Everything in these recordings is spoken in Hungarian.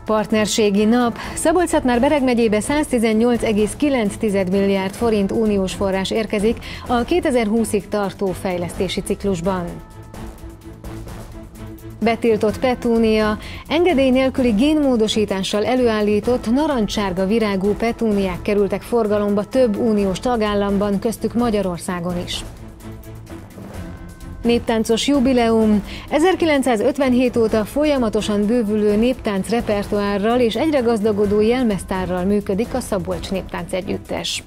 Partnerségi nap. Szabolcs-Szatmár-Bereg megyébe 118,9 milliárd forint uniós forrás érkezik a 2020-ig tartó fejlesztési ciklusban. Betiltott petúnia. Engedély nélküli génmódosítással előállított narancsárga virágú petúniák kerültek forgalomba több uniós tagállamban, köztük Magyarországon is. Néptáncos jubileum. 1957 óta folyamatosan bővülő néptánc repertoárral és egyre gazdagodó jelmeztárral működik a Szabolcs Néptánc Együttes.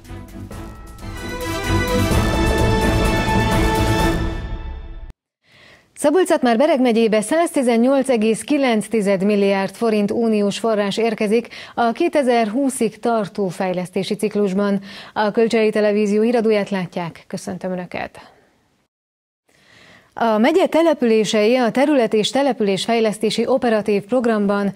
Szabolcs-Szatmár-Bereg megyébe 118,9 milliárd forint uniós forrás érkezik a 2020-ig tartó fejlesztési ciklusban. A Kölcsei Televízió híradóját látják. Köszöntöm Önöket! A megye települései a terület- és településfejlesztési operatív programban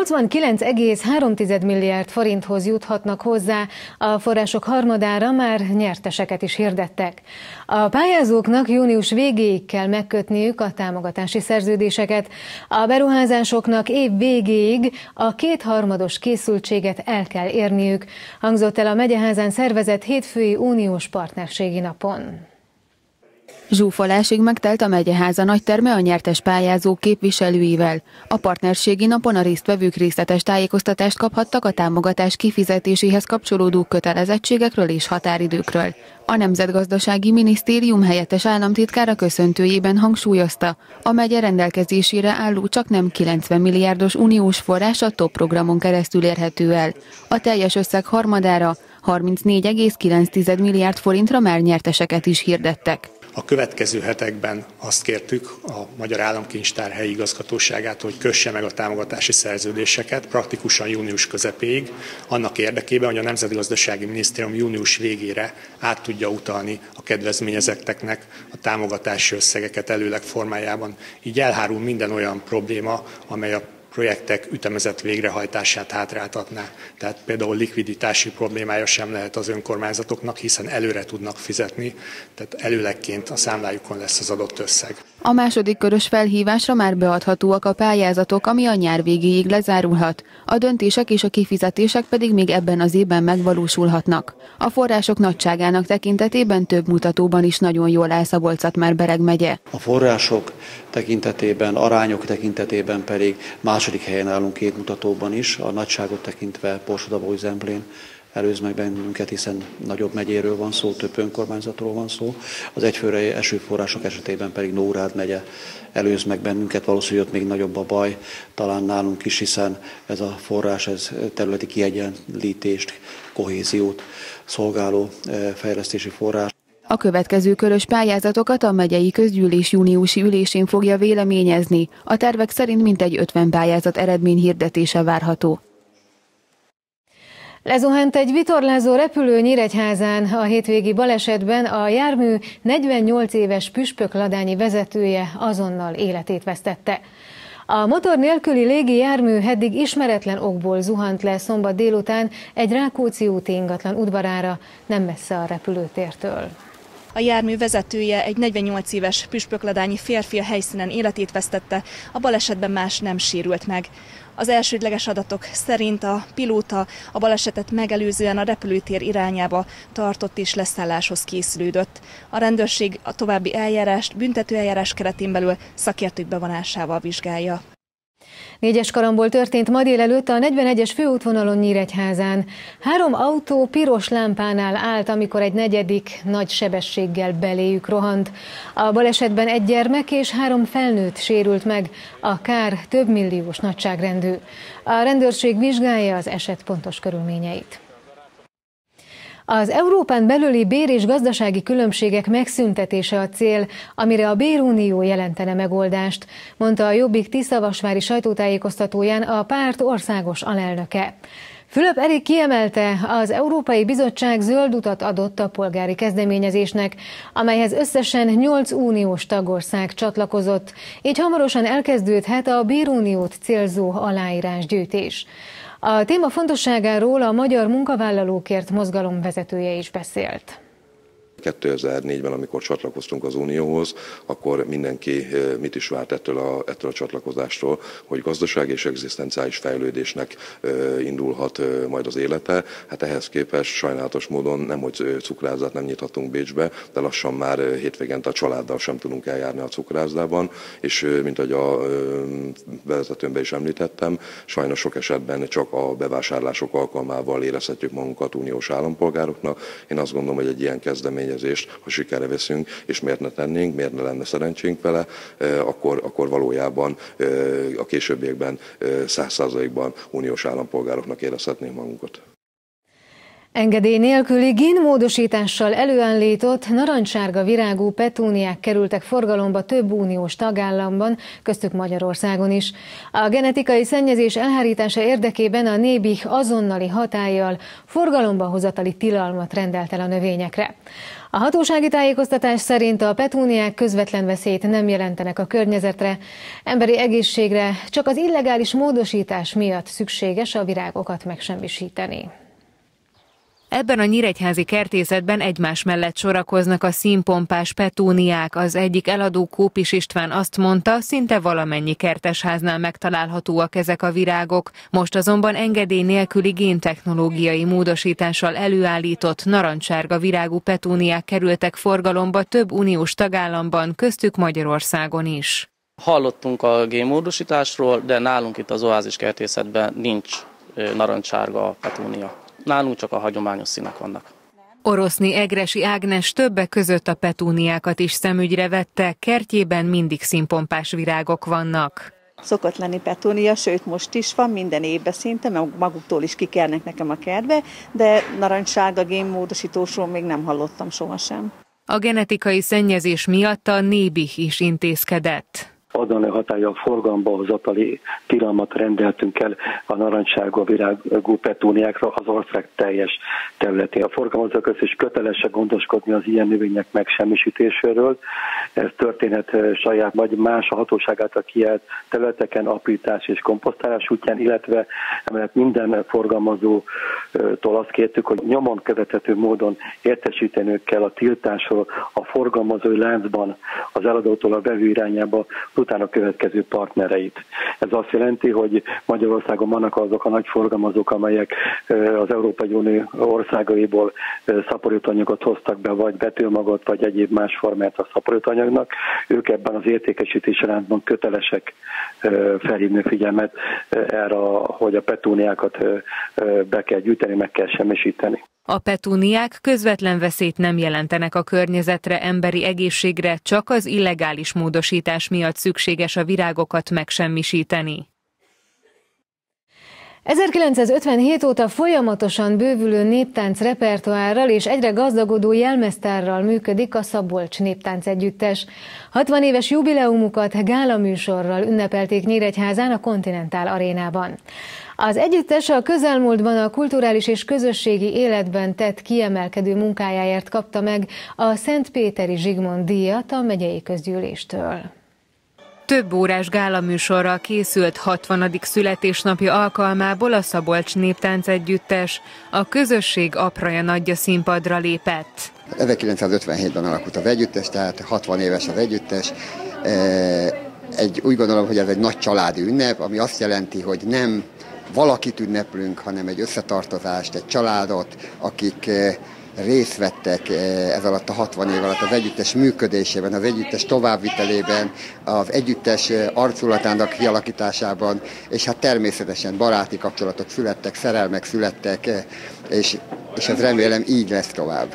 89,3 milliárd forinthoz juthatnak hozzá, a források harmadára már nyerteseket is hirdettek. A pályázóknak június végéig kell megkötniük a támogatási szerződéseket, a beruházásoknak év végéig a 2/3 készültséget el kell érniük, hangzott el a Megyeházán szervezett hétfői uniós partnerségi napon. Zsúfolásig megtelt a megyeháza nagyterme a nyertes pályázók képviselőivel. A partnerségi napon a résztvevők részletes tájékoztatást kaphattak a támogatás kifizetéséhez kapcsolódó kötelezettségekről és határidőkről. A Nemzetgazdasági Minisztérium helyettes államtitkára köszöntőjében hangsúlyozta, a megye rendelkezésére álló csaknem 90 milliárdos uniós forrás a TOP programon keresztül érhető el. A teljes összeg harmadára, 34,9 milliárd forintra már nyerteseket is hirdettek. A következő hetekben azt kértük a Magyar Államkincstár helyi igazgatóságát, hogy kösse meg a támogatási szerződéseket praktikusan június közepéig, annak érdekében, hogy a Nemzetgazdasági Minisztérium június végére át tudja utalni a kedvezményezetteknek a támogatási összegeket előleg formájában. Így elhárul minden olyan probléma, amely a projektek ütemezett végrehajtását hátráltatná. Tehát például likviditási problémája sem lehet az önkormányzatoknak, hiszen előre tudnak fizetni, tehát előlegként a számlájukon lesz az adott összeg. A második körös felhívásra már beadhatóak a pályázatok, ami a nyár végéig lezárulhat. A döntések és a kifizetések pedig még ebben az évben megvalósulhatnak. A források nagyságának tekintetében több mutatóban is nagyon jól áll Szabolcs-Szatmár-Bereg megye. A források tekintetében, arányok tekintetében pedig második helyen állunk két mutatóban is, a nagyságot tekintve Borsod-Abaúj-Zemplén előz meg bennünket, hiszen nagyobb megyéről van szó, több önkormányzatról van szó. Az egyfőre eső források esetében pedig Nógrád megye előz meg bennünket, valószínűleg ott még nagyobb a baj, talán nálunk is, hiszen ez a forrás, ez területi kiegyenlítést, kohéziót szolgáló fejlesztési forrás. A következő körös pályázatokat a megyei közgyűlés júniusi ülésén fogja véleményezni. A tervek szerint mintegy 50 pályázat eredményhirdetése várható. Lezuhant egy vitorlázó repülő Nyíregyházán. A hétvégi balesetben a jármű 48 éves püspökladányi vezetője azonnal életét vesztette. A motor nélküli légi jármű eddig ismeretlen okból zuhant le szombat délután egy Rákóczi úti ingatlan udvarára, nem messze a repülőtértől. A jármű vezetője, egy 48 éves püspökladányi férfi, a helyszínen életét vesztette, a balesetben más nem sérült meg. Az elsődleges adatok szerint a pilóta a balesetet megelőzően a repülőtér irányába tartott és leszálláshoz készülődött. A rendőrség a további eljárást büntetőeljárás keretén belül szakértők bevonásával vizsgálja. 4-es karambol történt ma délelőtt a 41-es főútvonalon Nyíregyházán. 3 autó piros lámpánál állt, amikor egy negyedik nagy sebességgel beléjük rohant. A balesetben egy gyermek és 3 felnőtt sérült meg, a kár több milliós nagyságrendű. A rendőrség vizsgálja az eset pontos körülményeit. Az Európán belüli bér- és gazdasági különbségek megszüntetése a cél, amire a Bérunió jelentene megoldást, mondta a Jobbik Tiszavasvári sajtótájékoztatóján a párt országos alelnöke. Fülöp Erik kiemelte, az Európai Bizottság zöld utat adott a polgári kezdeményezésnek, amelyhez összesen 8 uniós tagország csatlakozott, így hamarosan elkezdődhet a Béruniót célzó aláírásgyűjtés. A téma fontosságáról a Magyar Munkavállalókért mozgalom vezetője is beszélt. 2004-ben, amikor csatlakoztunk az Unióhoz, akkor mindenki mit is várt ettől a csatlakozástól, hogy gazdasági és egzisztenciális fejlődésnek indulhat majd az élete. Hát ehhez képest sajnálatos módon nem, hogy cukrászdát nem nyithatunk Bécsbe, de lassan már hétvégente a családdal sem tudunk eljárni a cukrászdában, és mint ahogy a bevezetőmben is említettem, sajnos sok esetben csak a bevásárlások alkalmával érezhetjük magunkat uniós állampolgároknak. Én azt gondolom, hogy egy ilyen kezdeményezést, ha sikerre veszünk, és miért ne tennénk, miért ne lenne szerencsénk vele, akkor valójában a későbbiekben 100%-ban uniós állampolgároknak érezhetnénk magunkat. Engedély nélküli génmódosítással előállított narancssárga virágú petúniák kerültek forgalomba több uniós tagállamban, köztük Magyarországon is. A genetikai szennyezés elhárítása érdekében a NÉBIH azonnali hatállyal forgalomba hozatali tilalmat rendelt el a növényekre. A hatósági tájékoztatás szerint a petúniák közvetlen veszélyt nem jelentenek a környezetre, emberi egészségre, csak az illegális módosítás miatt szükséges a virágokat megsemmisíteni. Ebben a nyíregyházi kertészetben egymás mellett sorakoznak a színpompás petúniák. Az egyik eladó, Kópis István azt mondta, szinte valamennyi kertesháznál megtalálhatóak ezek a virágok. Most azonban engedély nélküli géntechnológiai módosítással előállított narancssárga virágú petúniák kerültek forgalomba több uniós tagállamban, köztük Magyarországon is. Hallottunk a génmódosításról, de nálunk itt az Oázis kertészetben nincs narancssárga petúnia. Nálunk csak a hagyományos színek vannak. Oroszni Egressy Ágnes többek között a petúniákat is szemügyre vette, kertjében mindig színpompás virágok vannak. Szokott lenni petúnia, sőt most is van, minden évben szinte, mert maguktól is kikelnek nekem a kertbe, de narancssárga génmódosítósról még nem hallottam sohasem. A genetikai szennyezés miatt a NÉBIH is intézkedett. Azonnali hatállyal forgalomba hozatali tilalmat rendeltünk el a narancssárga virágú petúniákra az ország teljes területén. A forgalmazók is kötelesek gondoskodni az ilyen növények megsemmisítéséről. Ez történhet saját vagy más a hatóság által kijelölt területeken aprítás és komposztálás útján, illetve emellett minden forgalmazótól azt kértük, hogy nyomon követhető módon értesíteniük kell a tiltásról a forgalmazói láncban az eladótól a vevő irányába utána következő partnereit. Ez azt jelenti, hogy Magyarországon vannak azok a nagy forgalmazók, amelyek az Európai Unió országaiból szaporítóanyagot hoztak be, vagy betőmagot, vagy egyéb más formát a szaporítóanyagnak. Ők ebben az értékesítési láncban kötelesek felhívni figyelmet erre, hogy a petúniákat be kell gyűjteni, meg kell semmisíteni. A petúniák közvetlen veszélyt nem jelentenek a környezetre, emberi egészségre, csak az illegális módosítás miatt szükséges a virágokat megsemmisíteni. 1957 óta folyamatosan bővülő néptánc repertoárral és egyre gazdagodó jelmeztárral működik a Szabolcs Néptánc Együttes. 60 éves jubileumukat gálaműsorral ünnepelték Nyíregyházán a Continental Arénában. Az együttes a közelmúltban a kulturális és közösségi életben tett kiemelkedő munkájáért kapta meg a Szentpéteri Zsigmond díjat a megyei közgyűléstől. Több órás gálaműsorral készült 60. születésnapja alkalmából a Szabolcs Néptánc Együttes. A közösség apraja nagyja színpadra lépett. 1957-ben alakult az együttes, tehát 60 éves az együttes. Úgy gondolom, hogy ez egy nagy családi ünnep, ami azt jelenti, hogy nem valakit ünneplünk, hanem egy összetartozást, egy családot, akik részt vettek ez alatt a 60 év alatt az együttes működésében, az együttes továbbvitelében, az együttes arculatának kialakításában, és hát természetesen baráti kapcsolatok születtek, szerelmek születtek, és ez remélem így lesz tovább.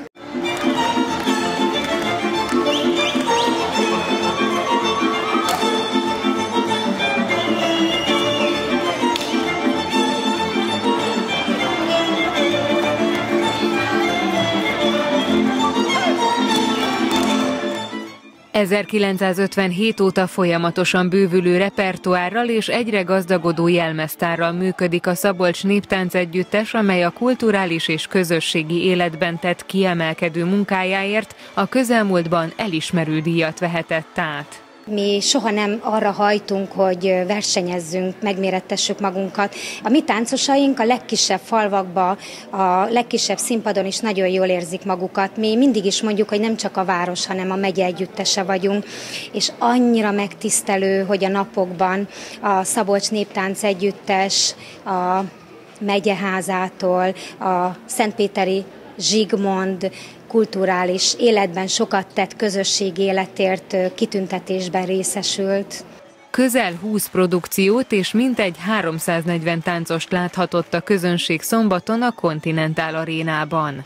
...1957 óta folyamatosan bővülő repertoárral és egyre gazdagodó jelmeztárral működik a Szabolcs Néptánc Együttes, amely a kulturális és közösségi életben tett kiemelkedő munkájáért a közelmúltban elismerő díjat vehetett át. Mi soha nem arra hajtunk, hogy versenyezzünk, megmérettessük magunkat. A mi táncosaink a legkisebb falvakba, a legkisebb színpadon is nagyon jól érzik magukat. Mi mindig is mondjuk, hogy nem csak a város, hanem a megye együttese vagyunk, és annyira megtisztelő, hogy a napokban a Szabolcs Néptánc Együttes, a Megyeházától, a Szentpéteri Zsigmond kulturális életben sokat tett közösségi életért kitüntetésben részesült. Közel 20 produkciót és mintegy 340 táncost láthatott a közönség szombaton a Continental Arénában.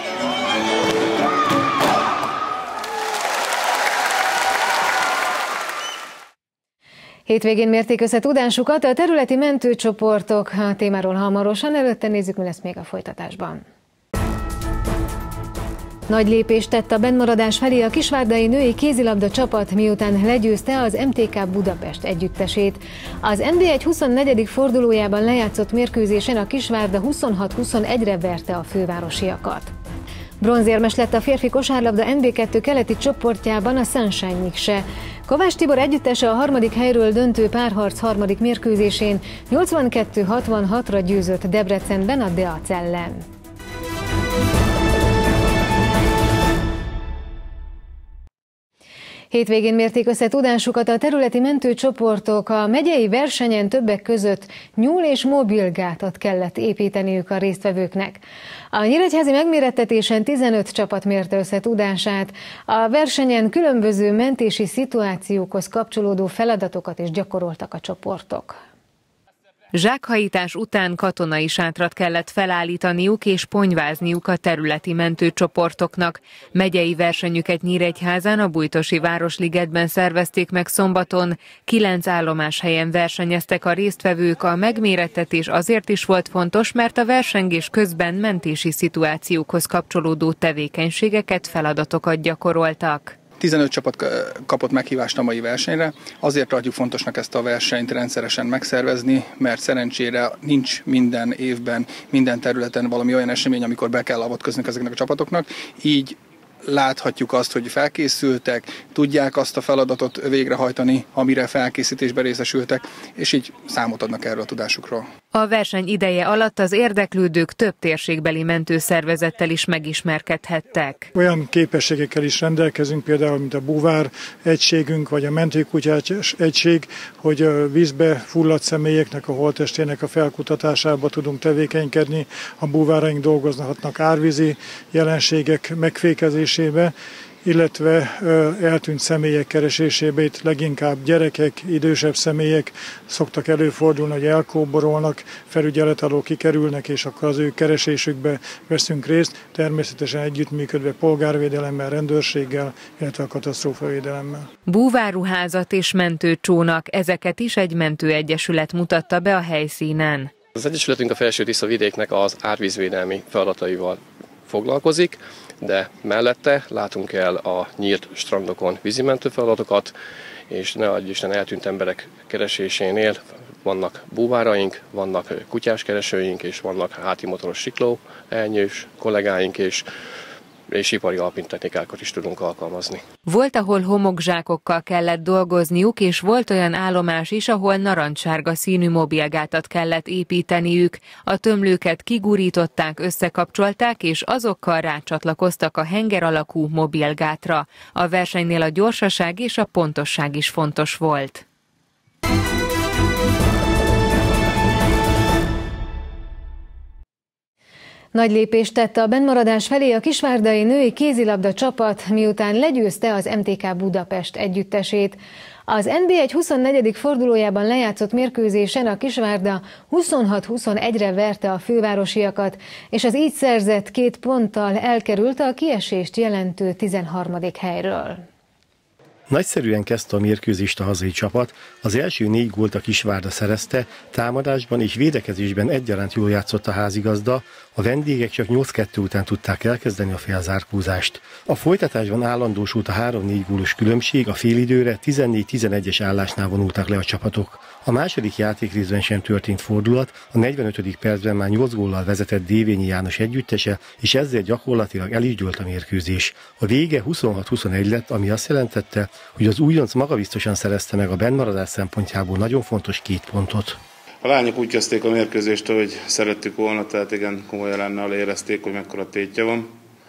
Hétvégén mérték össze tudásukat a területi mentőcsoportok. A témáról hamarosan, előtte nézzük, mi lesz még a folytatásban. Nagy lépést tett a bennmaradás felé a kisvárdai női kézilabda csapat, miután legyőzte az MTK Budapest együttesét. Az NB1 24. fordulójában lejátszott mérkőzésen a Kisvárda 26-21-re verte a fővárosiakat. Bronzérmes lett a férfi kosárlabda NB2 keleti csoportjában a Sunshine Mikse. Kovács Tibor együttese a harmadik helyről döntő párharc harmadik mérkőzésén 82-66-ra győzött Debrecenben a Deac ellen. Hétvégén mérték össze tudásukat a területi mentőcsoportok. A megyei versenyen többek között nyúl- és mobilgátat kellett építeniük a résztvevőknek. A nyíregyházi megmérettetésen 15 csapat mérte össze tudását. A versenyen különböző mentési szituációkhoz kapcsolódó feladatokat is gyakoroltak a csoportok. Zsákhajítás után katonai sátrat kellett felállítaniuk és ponyvázniuk a területi mentőcsoportoknak. Megyei versenyüket Nyíregyházán a Bújtosi Városligetben szervezték meg szombaton. 9 állomáshelyen versenyeztek a résztvevők. A megmérettetés azért is volt fontos, mert a versengés közben mentési szituációkhoz kapcsolódó tevékenységeket, feladatokat gyakoroltak. 15 csapat kapott meghívást a mai versenyre. Azért tartjuk fontosnak ezt a versenyt rendszeresen megszervezni, mert szerencsére nincs minden évben, minden területen valami olyan esemény, amikor be kell avatkozni ezeknek a csapatoknak. Így láthatjuk azt, hogy felkészültek, tudják azt a feladatot végrehajtani, amire felkészítésben részesültek, és így számot adnak erről a tudásukról. A verseny ideje alatt az érdeklődők több térségbeli mentőszervezettel is megismerkedhettek. Olyan képességekkel is rendelkezünk, például mint a búvár egységünk, vagy a mentőkutyás egység, hogy a vízbe fulladt személyeknek a holttestének a felkutatásába tudunk tevékenykedni. A búváraink dolgozhatnak árvízi jelenségek megfékezésébe, illetve eltűnt személyek keresésébe. Itt leginkább gyerekek, idősebb személyek szoktak előfordulni, hogy elkóborolnak, felügyelet alól kikerülnek, és akkor az ő keresésükbe veszünk részt, természetesen együttműködve polgárvédelemmel, rendőrséggel, illetve a katasztrófavédelemmel. Búvárruházat és mentőcsónak, ezeket is egy mentőegyesület mutatta be a helyszínen. Az egyesületünk a Felső-Tisza-vidéknek az árvízvédelmi feladataival foglalkozik, de mellette látunk el a nyílt strandokon vízimentő feladatokat, és ne adj Isten eltűnt emberek keresésénél vannak búváraink, vannak kutyáskeresőink, és vannak hátimotoros sikló elnyős kollégáink, és ipari alpintechnikákat is tudunk alkalmazni. Volt, ahol homokzsákokkal kellett dolgozniuk, és volt olyan állomás is, ahol narancssárga színű mobilgátat kellett építeniük. A tömlőket kigurították, összekapcsolták, és azokkal rácsatlakoztak a henger alakú mobilgátra. A versenynél a gyorsaság és a pontosság is fontos volt. Nagy lépést tett a bennmaradás felé a kisvárdai női kézilabda csapat, miután legyőzte az MTK Budapest együttesét. Az NB1 24. fordulójában lejátszott mérkőzésen a Kisvárda 26-21-re verte a fővárosiakat, és az így szerzett 2 ponttal elkerült a kiesést jelentő 13. helyről. Nagyszerűen kezdte a mérkőzést a hazai csapat, az első 4 gólt a Kisvárda szerezte, támadásban és védekezésben egyaránt jól játszott a házigazda, a vendégek csak 8-2 után tudták elkezdeni a felzárkózást. A folytatásban állandósult a 3-4 gólos különbség, a félidőre 14-11-es állásnál vonultak le a csapatok. A második játékrészben sem történt fordulat, a 45. percben már 8 góllal vezetett Dévényi János együttese, és ezzel gyakorlatilag el is dőlt a mérkőzés. A vége 26-21 lett, ami azt jelentette, hogy az újonc magabiztosan szerezte meg a bennmaradás szempontjából nagyon fontos 2 pontot. A lányok úgy kezdték a mérkőzést, hogy szerettük volna, tehát igen, komoly ellenállal érezték, hogy mekkora tétje van.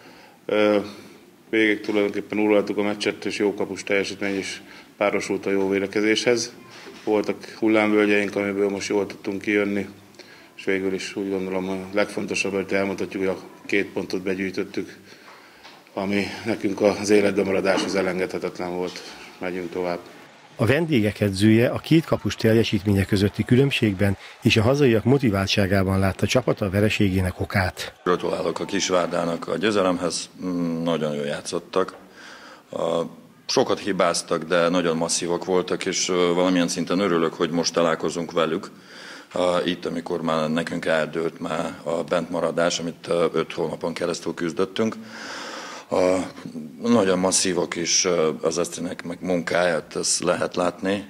Végig tulajdonképpen uraltuk a meccset, és jó kapus teljesítmény is párosult a jó védekezéshez. Voltak hullámvölgyeink, amiből most jól tudtunk kijönni, és végül is úgy gondolom a legfontosabb, hogy elmondhatjuk, hogy a 2 pontot begyűjtöttük, ami nekünk az életben maradáshoz elengedhetetlen volt. Megyünk tovább. A vendégek edzője a 2 kapus teljesítménye közötti különbségben és a hazaiak motiváltságában látta csapata vereségének okát. Gratulálok a Kisvárdának a győzelemhez, nagyon jól játszottak. Sokat hibáztak, de nagyon masszívak voltak, és valamilyen szinten örülök, hogy most találkozunk velük. Itt, amikor már nekünk eldőlt már a bentmaradás, amit 5 hónapon keresztül küzdöttünk. Nagyon masszívak is az esztrének meg munkáját, ezt lehet látni.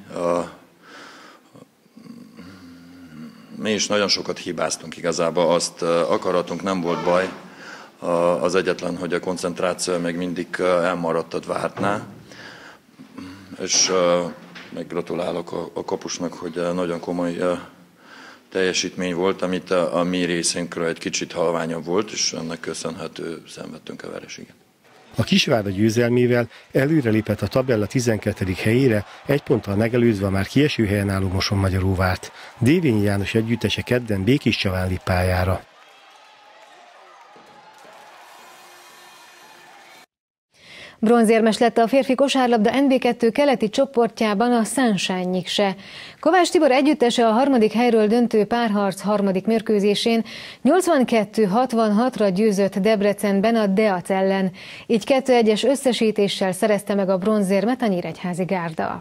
Mi is nagyon sokat hibáztunk igazából, azt akaratunk nem volt baj. Az egyetlen, hogy a koncentráció még mindig elmaradt Vártnál. És meg gratulálok a kapusnak, hogy nagyon komoly teljesítmény volt, amit a mi részünkről egy kicsit halványabb volt, és ennek köszönhető szenvedtünk a vereséget. A Kisvárda győzelmével előrelépett a tabella 12. helyére, 1 ponttal megelőzve a már kieső helyen álló Mosonmagyaróvárt. Dévényi János együttese kedden Békéscsaván lép pályára. Bronzérmes lett a férfi kosárlabda NB2 keleti csoportjában a Sunshine Nyikse. Kovács Tibor együttese a 3. helyről döntő párharc 3. mérkőzésén 82-66-ra győzött Debrecenben a Deac ellen. Így 2-1-es összesítéssel szerezte meg a bronzérmet a Nyíregyházi Gárda.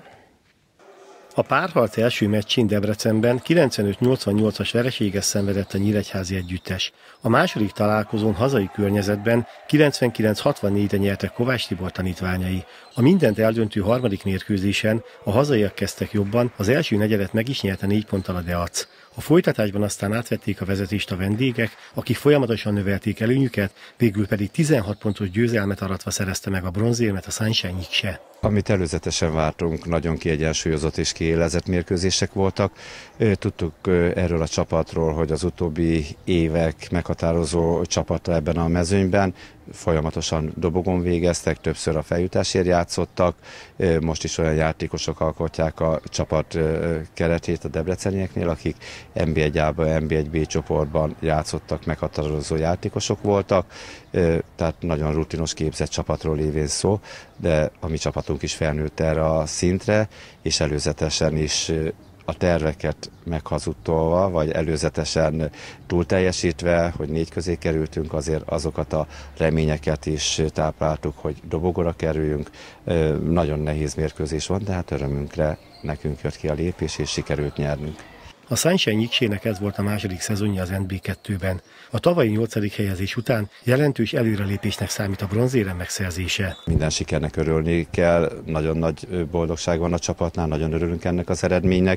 A párharc első meccsén Debrecenben 95-88-as vereséget szenvedett a nyíregyházi együttes. A második találkozón hazai környezetben 99-64-re nyertek Kovács Tibor tanítványai. A mindent eldöntő 3. mérkőzésen a hazaiak kezdtek jobban, az első negyedet meg is nyerte 4 ponttal a Deac. A folytatásban aztán átvették a vezetést a vendégek, akik folyamatosan növelték előnyüket, végül pedig 16 pontos győzelmet aratva szerezte meg a bronzérmet a Sunshine Nyikse. Amit előzetesen vártunk, nagyon kiegyensúlyozott és kiélezett mérkőzések voltak. Tudtuk erről a csapatról, hogy az utóbbi évek meghatározó csapata ebben a mezőnyben. Folyamatosan dobogon végeztek, többször a feljutásért játszottak. Most is olyan játékosok alkotják a csapat keretét a debrecenieknél, akik NB1-ában, NB1B csoportban játszottak, meghatározó játékosok voltak. Tehát nagyon rutinos képzett csapatról lévén szó, de a mi csapatunk is felnőtt erre a szintre, és előzetesen is a terveket meghazudtolva, vagy előzetesen túlteljesítve, hogy 4 közé kerültünk, azért azokat a reményeket is tápláltuk, hogy dobogóra kerüljünk. Nagyon nehéz mérkőzés van, de hát örömünkre nekünk jött ki a lépés, és sikerült nyernünk. A Sunshine Nyiksének ez volt a második szezonja az NB2-ben. A tavalyi 8. helyezés után jelentős előrelépésnek számít a bronzérem megszerzése. Minden sikernek örülni kell, nagyon nagy boldogság van a csapatnál, nagyon örülünk ennek az eredménynek.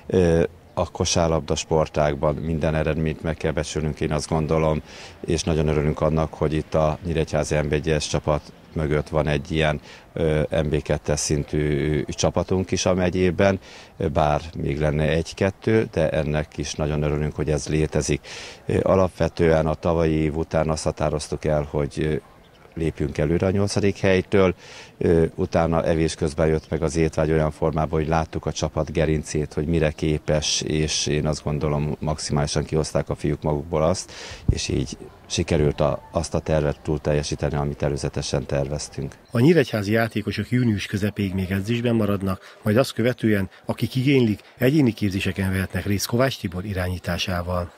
A kosárlabda sportágban minden eredményt meg kell becsülnünk, én azt gondolom, és nagyon örülünk annak, hogy itt a Nyíregyházi NB1-es csapat mögött van egy ilyen NB2-es szintű csapatunk is a megyében, bár még lenne 1-2, de ennek is nagyon örülünk, hogy ez létezik. Alapvetően a tavalyi év után azt határoztuk el, hogy lépjünk előre a 8. helytől, utána evés közben jött meg az étvágy olyan formában, hogy láttuk a csapat gerincét, hogy mire képes, és én azt gondolom maximálisan kihozták a fiúk magukból azt, és így sikerült azt a tervet túl teljesíteni, amit előzetesen terveztünk. A nyíregyházi játékosok június közepéig még edzésben maradnak, majd azt követően, akik igénylik, egyéni képzéseken vehetnek részt Kovács Tibor irányításával.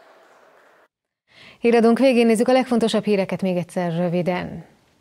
Híradónk végén nézzük a legfontosabb híreket még egyszer röviden.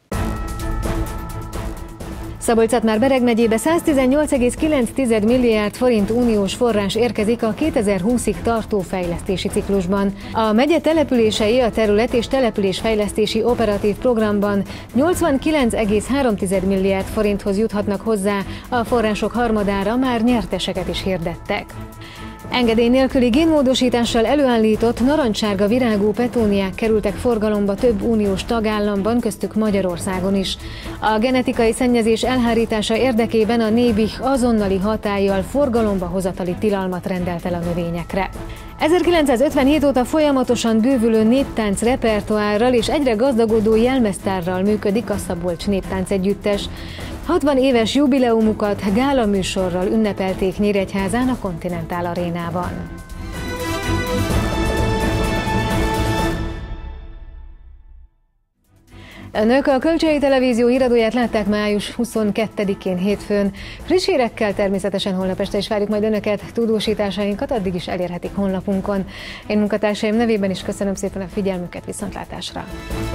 Szabolcs-Szatmár-Bereg megyébe 118,9 milliárd forint uniós forrás érkezik a 2020-ig tartó fejlesztési ciklusban. A megye települései a terület és településfejlesztési operatív programban 89,3 milliárd forinthoz juthatnak hozzá, a források harmadára már nyerteseket is hirdettek. Engedély nélküli génmódosítással előállított narancssárga virágú petóniák kerültek forgalomba több uniós tagállamban, köztük Magyarországon is. A genetikai szennyezés elhárítása érdekében a NÉBIH azonnali hatállyal forgalomba hozatali tilalmat rendelt el a növényekre. 1957 óta folyamatosan bővülő néptánc repertoárral és egyre gazdagodó jelmeztárral működik a Szabolcs Néptánc Együttes. 60 éves jubileumukat gálaműsorral ünnepelték Nyíregyházán a Continental Arénában. Önök a Kölcsei Televízió híradóját látták május 22-én hétfőn. Friss hírekkel természetesen holnap este is várjuk majd Önöket, tudósításainkat addig is elérhetik honlapunkon. Én munkatársaim nevében is köszönöm szépen a figyelmüket, viszontlátásra!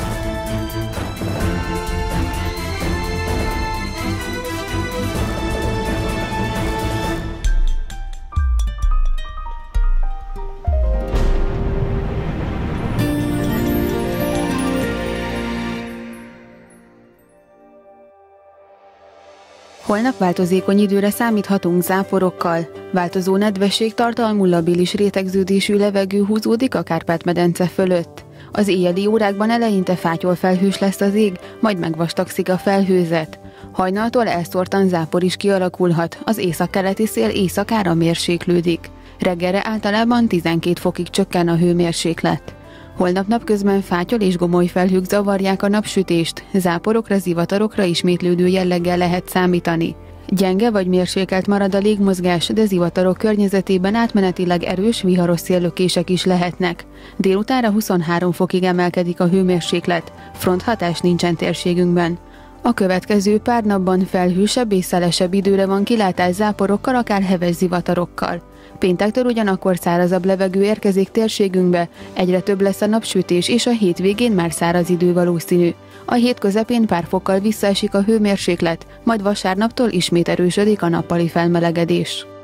Holnap változékony időre számíthatunk záporokkal. Változó nedvesség tartalmú labilis rétegződésű levegő húzódik a Kárpát-medence fölött. Az éjjeli órákban eleinte fátyolfelhős lesz az ég, majd megvastagszik a felhőzet. Hajnaltól elszórtan zápor is kialakulhat, az északkeleti szél éjszakára mérséklődik. Reggelre általában 12 fokig csökken a hőmérséklet. Holnap napközben fátyol és gomoly felhők zavarják a napsütést, záporokra, zivatarokra ismétlődő jelleggel lehet számítani. Gyenge vagy mérsékelt marad a légmozgás, de zivatarok környezetében átmenetileg erős, viharos széllökések is lehetnek. Délutánra 23 fokig emelkedik a hőmérséklet, fronthatás nincsen térségünkben. A következő pár napban felhősebb és szelesebb időre van kilátás záporokkal, akár heves zivatarokkal. Péntektől ugyanakkor szárazabb levegő érkezik térségünkbe, egyre több lesz a napsütés, és a hétvégén már száraz idő valószínű. A hét közepén pár fokkal visszaesik a hőmérséklet, majd vasárnaptól ismét erősödik a nappali felmelegedés.